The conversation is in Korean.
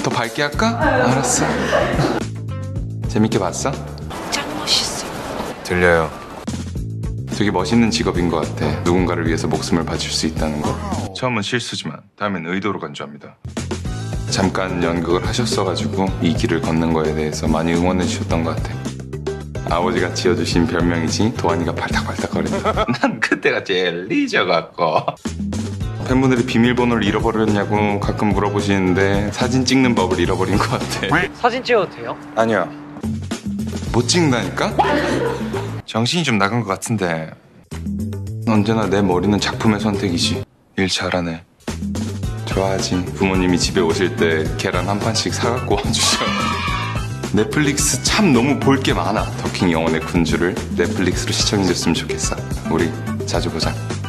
더 밝게 할까? 알았어. 재밌게 봤어? 짱 멋있어. 들려요. 되게 멋있는 직업인 것 같아. 누군가를 위해서 목숨을 바칠 수 있다는 거. 처음은 실수지만 다음엔 의도로 간주합니다. 잠깐 연극을 하셨어가지고 이 길을 걷는 거에 대해서 많이 응원해 주셨던 것 같아. 아버지가 지어주신 별명이지 도안이가 발탁발탁거린다. 난 그때가 제일 리저같고. 팬분들이 비밀번호를 잃어버렸냐고 가끔 물어보시는데 사진 찍는 법을 잃어버린 것 같아. 사진 찍어도 돼요? 아니야. 못 찍는다니까? 정신이 좀 나간 것 같은데. 언제나 내 머리는 작품의 선택이지. 일 잘하네. 좋아하지. 부모님이 집에 오실 때 계란 한 판씩 사갖고 와주셔. 넷플릭스 참 너무 볼 게 많아. 더킹 영혼의 군주를 넷플릭스로 시청해줬으면 좋겠어. 우리 자주 보자.